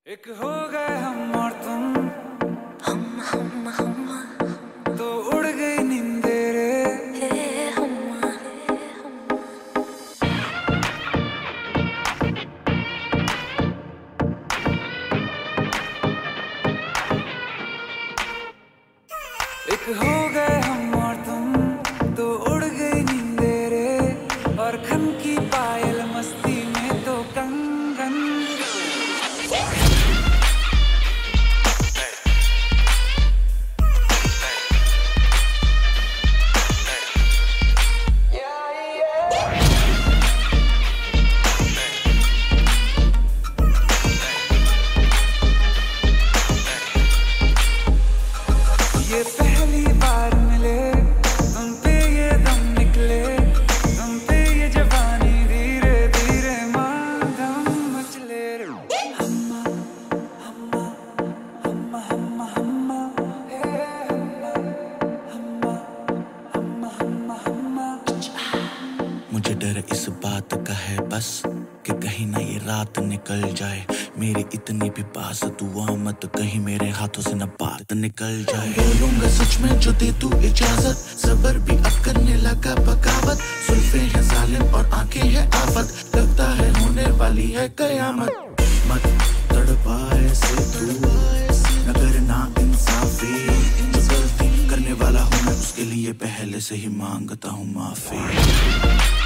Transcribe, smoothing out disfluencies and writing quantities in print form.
एक हो गए हम और तुम, हम तो उड़ गई नींदे रे। एक हो गए हम और तुम तो उड़ गई नींदे रे, और खन की पायल मस्ती में तो कंगन। ये पहली बार मिले तुम पे ये दम निकले, तुम पे ये जवानी धीरे धीरे माधम मचले। हम्मा हम्मा हम्मा हम्मा हम्मा हम्मा हम्मा हम्मा हम्मा। मुझे डर इस बात का है बस कि कहीं ना ये रात निकल जाए मेरी इतनी भी पास तू आ मत कहीं मेरे हाथों से न बात निकल जाए। बोलूंगा सच में जो दे तू इजाजत, सबर भी अब करने लगा बगावत। सुल्फे हैं जालिम और आंखें हैं आफत, लगता है होने वाली है कयामत। मत तड़पा ऐसे तू न करना इंसाफी, जो गलती करने वाला हूँ मैं उसके लिए पहले से ही मांगता हूँ माफी।